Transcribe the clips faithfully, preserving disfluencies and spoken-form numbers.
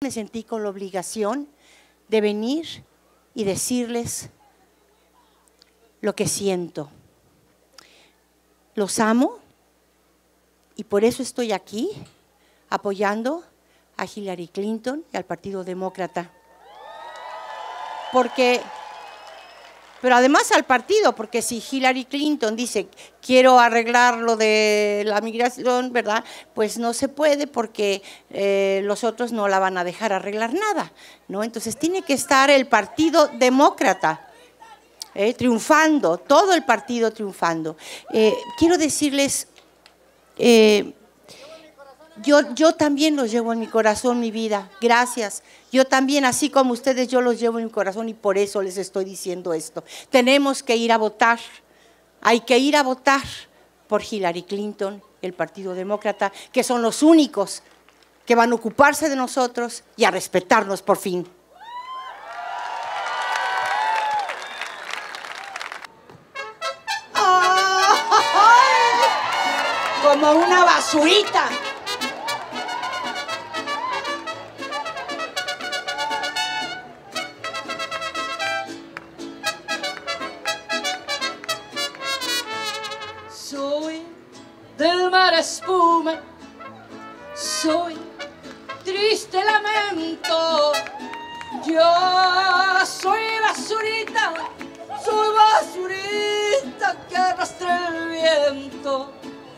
me sentí con la obligación de venir y decirles lo que siento. Los amo y por eso estoy aquí apoyando a Hillary Clinton y al Partido Demócrata. Porque, pero además al partido, porque si Hillary Clinton dice quiero arreglar lo de la migración, ¿verdad? Pues no se puede porque eh, los otros no la van a dejar arreglar nada, ¿no? Entonces tiene que estar el Partido Demócrata eh, triunfando, todo el partido triunfando. Eh, quiero decirles, eh, yo, yo también los llevo en mi corazón, mi vida, gracias. Yo también, así como ustedes, yo los llevo en mi corazón y por eso les estoy diciendo esto. Tenemos que ir a votar, hay que ir a votar por Hillary Clinton, el Partido Demócrata, que son los únicos que van a ocuparse de nosotros y a respetarnos por fin. Como una basurita. Soy del mar espuma, soy triste lamento, yo soy basurita, soy basurita que arrastra el viento.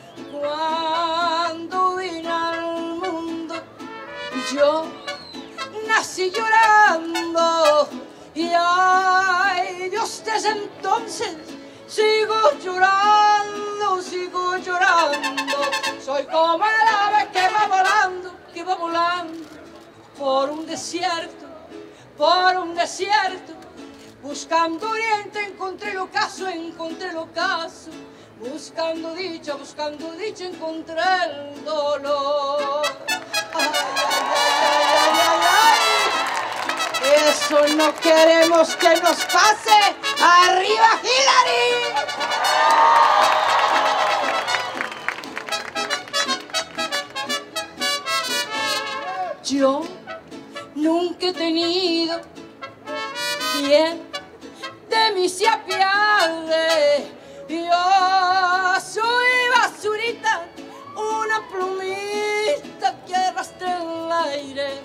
Cuando vine al mundo, yo nací llorando y ay Dios, desde entonces sigo llorando, sigo llorando. Soy como el ave que va volando, que va volando por un desierto, por un desierto. Buscando oriente encontré el ocaso, encontré el ocaso. Buscando dicha, buscando dicha, encontré el dolor. Ay, ay, ay, ay, ay. Eso no queremos que nos pase. ¡Arriba, Hillary! Yo nunca he tenido quien de mí se apiade. Yo soy basurita, una plumita que arrastra el aire.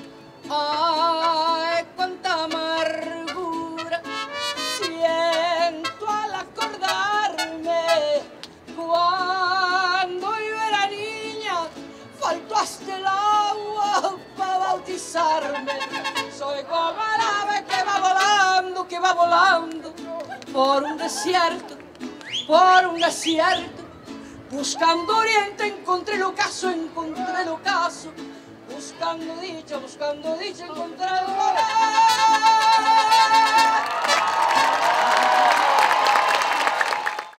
Ay, cuánta amargura siento al acordarme cuando yo era niña, faltó hasta el agua para bautizarme. Soy como el ave que va volando, que va volando por un desierto, por un desierto. Buscando oriente encontré el ocaso, encontré el ocaso. Buscando dicha, buscando dicha, encontré el dolor.